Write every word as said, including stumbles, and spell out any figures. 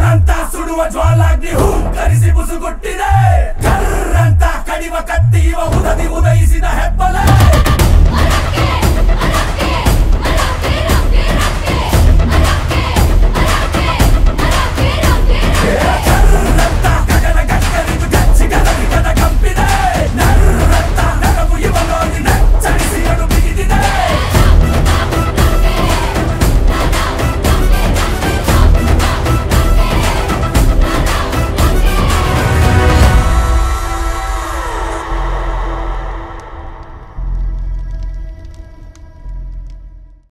ಜೋರಂತ ಸುಡುವ ಜ್ವಾಲಾಗ್ನಿ ಹೂಂಕರಿಸಿ ಬುಸುಗುಟ್ಟಿದೆ ಕರ್ರಂತ ಕಡಿವ ಕತ್ತಿ ಇವ ಉದದಿ ಉದಯಿಸಿದ ಹೆಬ್ಬಲೆ